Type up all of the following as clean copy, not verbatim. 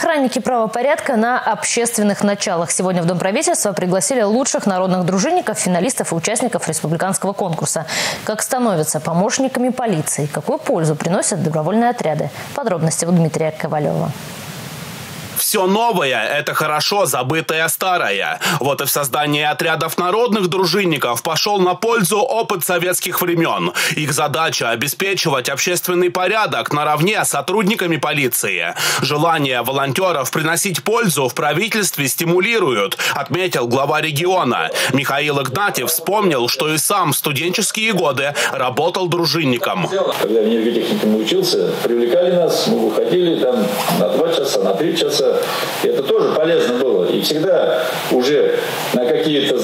Охранники правопорядка на общественных началах. Сегодня в Дом правительства пригласили лучших народных дружинников, финалистов и участников республиканского конкурса. Как становятся помощниками полиции, какую пользу приносят добровольные отряды. Подробности у Дмитрия Ковалева. Все новое – это хорошо забытое старое. Вот и в создании отрядов народных дружинников пошел на пользу опыт советских времен. Их задача – обеспечивать общественный порядок наравне с сотрудниками полиции. Желание волонтеров приносить пользу в правительстве стимулируют, отметил глава региона. Михаил Игнатьев вспомнил, что и сам в студенческие годы работал дружинником. Когда в энергетехнике учился, привлекали нас, мы выходили там на 2 часа, на 3 часа. Это тоже полезно было. И всегда уже на какие-то,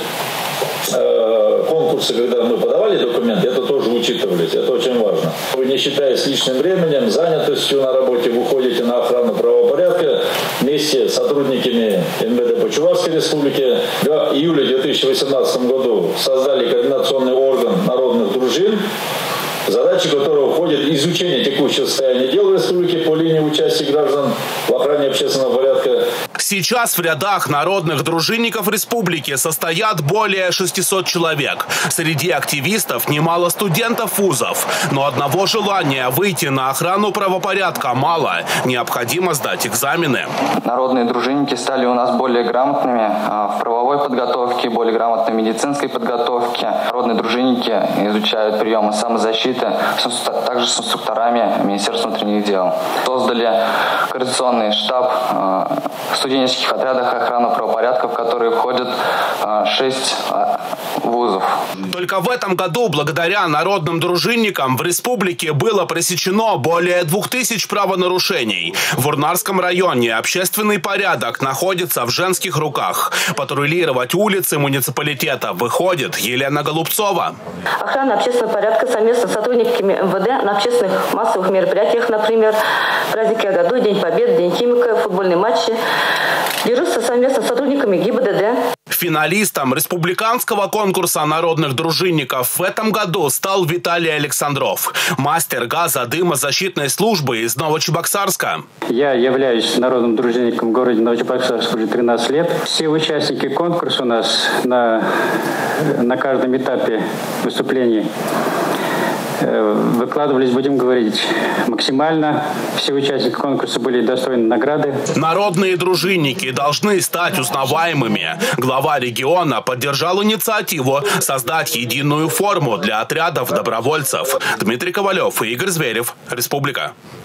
конкурсы, когда мы подавали документы, это тоже учитывались. Это очень важно. Вы, не считаясь личным временем, занятостью на работе, выходите на охрану правопорядка вместе с сотрудниками МВД по Чувашской республике. В июле 2018 году создали координационный орган народных дружин, задача которого входит изучение текущего состояния дел в республике по линии участия граждан в охране общественного порядка. Сейчас в рядах народных дружинников республики состоят более 600 человек. Среди активистов немало студентов вузов. Но одного желания выйти на охрану правопорядка мало. Необходимо сдать экзамены. Народные дружинники стали у нас более грамотными в правовой подготовке, более грамотными в медицинской подготовке. Народные дружинники изучают приемы самозащиты, также с инструкторами Министерства внутренних дел. Создали координационный штаб в студенческих отрядах охраны правопорядка, в которые входят 6 вузов. Только в этом году, благодаря народным дружинникам, в республике было пресечено более 2000 правонарушений. В Урнарском районе общественный порядок находится в женских руках. Патрулировать улицы муниципалитета выходит Елена Голубцова. Охрана общественного порядка совместно с сотрудниками МВД на общественных массовых мероприятиях, например, праздники о году, День Победы, День химика, футбольные матчи, дежурство совместно с сотрудниками ГИБДД. Финалистом республиканского конкурса народных дружинников в этом году стал Виталий Александров, мастер газодымозащитной службы из Новочебоксарска. Я являюсь народным дружинником в городе Новочебоксарск уже 13 лет. Все участники конкурса у нас на каждом этапе выступлений выкладывались, будем говорить, максимально. Все участники конкурса были достойны награды. Народные дружинники должны стать узнаваемыми. Глава региона поддержал инициативу создать единую форму для отрядов добровольцев. Дмитрий Ковалев и Игорь Зверев. Республика.